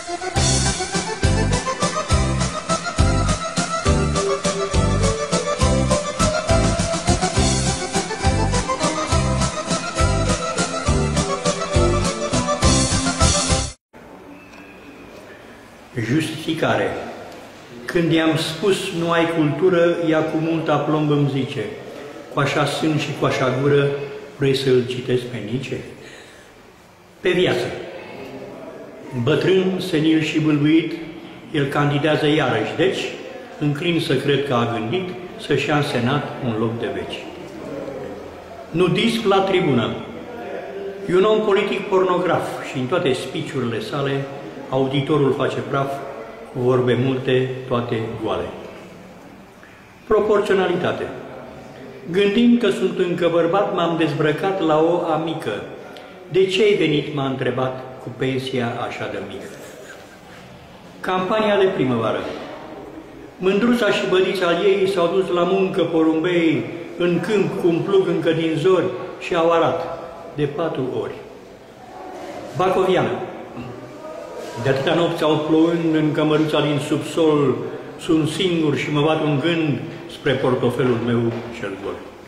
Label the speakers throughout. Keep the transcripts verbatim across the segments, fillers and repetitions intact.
Speaker 1: Justificare. Când i-am spus nu ai cultură, ea cu mult aplomb îmi zice: cu așa sân și cu așa gură, vrei să îl citesc pe Nice? Pe viață. Bătrân, senil și bâlbuit, el candidează iarăși, deci înclin să cred că a gândit să-și ia în Senat un loc de veci. Nudism la tribună. E un om politic pornograf și în toate speech-urile sale auditorul face praf, cu vorbe multe, toate goale. Proporționalitate. Gândind că sunt încă bărbat, m-am dezbrăcat la o amică. De ce ai venit, m-a întrebat, cu pensia așa de mică? Campania de primăvară. Mândruța și bădița al ei s-au dus la muncă porumbei, în câmp cu un plug încă din zori și au arat de patru ori. Bacoviană. De atâta nopți au plouând în cămăruța din subsol, sunt singur și mă bat un gând spre portofelul meu cel gol.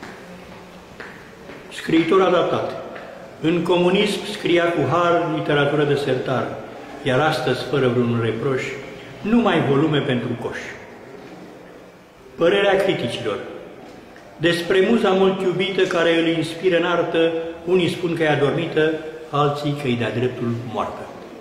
Speaker 1: Scriitor adaptat. În comunism scria cu har literatură de sertar, iar astăzi, fără vreun reproș, numai volume pentru coș. Părerea criticilor. Despre muza mult iubită care îl inspiră în artă, unii spun că e adormită, alții că e de-a dreptul moartă.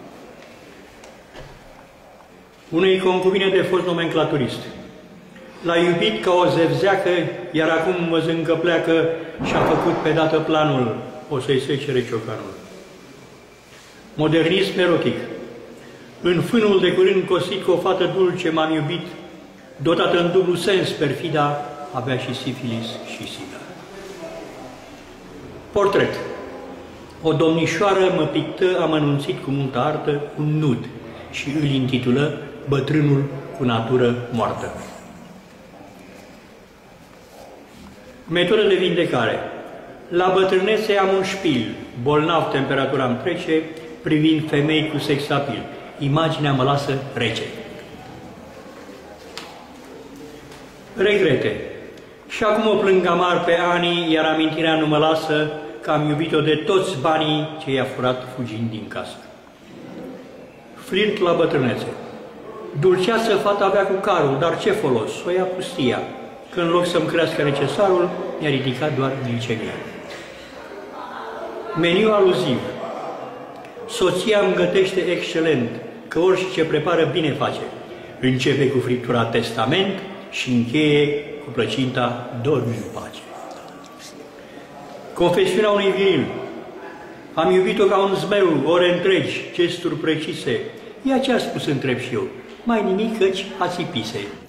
Speaker 1: Unei concubine de fost nomenclaturist. L-a iubit ca o zevzeacă, iar acum, văzând că pleacă, și-a făcut pe dată planul, o să-i secere ciocanul. Modernism erotic. În fânul de curând cosit cu o fată dulce m-am iubit, dotată în dublu sens perfida, avea și sifilis și sida. Portret. O domnișoară mă pictă amănunțit cu multă artă un nud și îl intitulă Bătrânul cu natură moartă. Metodă de vindecare. La bătrânețe am un șpil, bolnav temperatura îmi trece, privind femei cu sex apil. Imaginea mă lasă rece. Regrete. Și acum o plâng amar pe ani, iar amintirea nu mă lasă că am iubit-o de toți banii ce i-a furat fugind din casă. Flirt la bătrânețe. Dulceață fata avea cu carul, dar ce folos? O ia pustia, că în loc să-mi crească necesarul, mi-a ridicat doar glicemia. Meniu aluziv. Soția îmi gătește excelent, că orice prepară bine face. Începe cu friptura testament și încheie cu plăcinta dormi în pace. Confesiunea unui viril. Am iubit-o ca un zmeu, ore întregi, gesturi precise. Ea ce a spus, întreb și eu? Mai nimic, căci a țipise.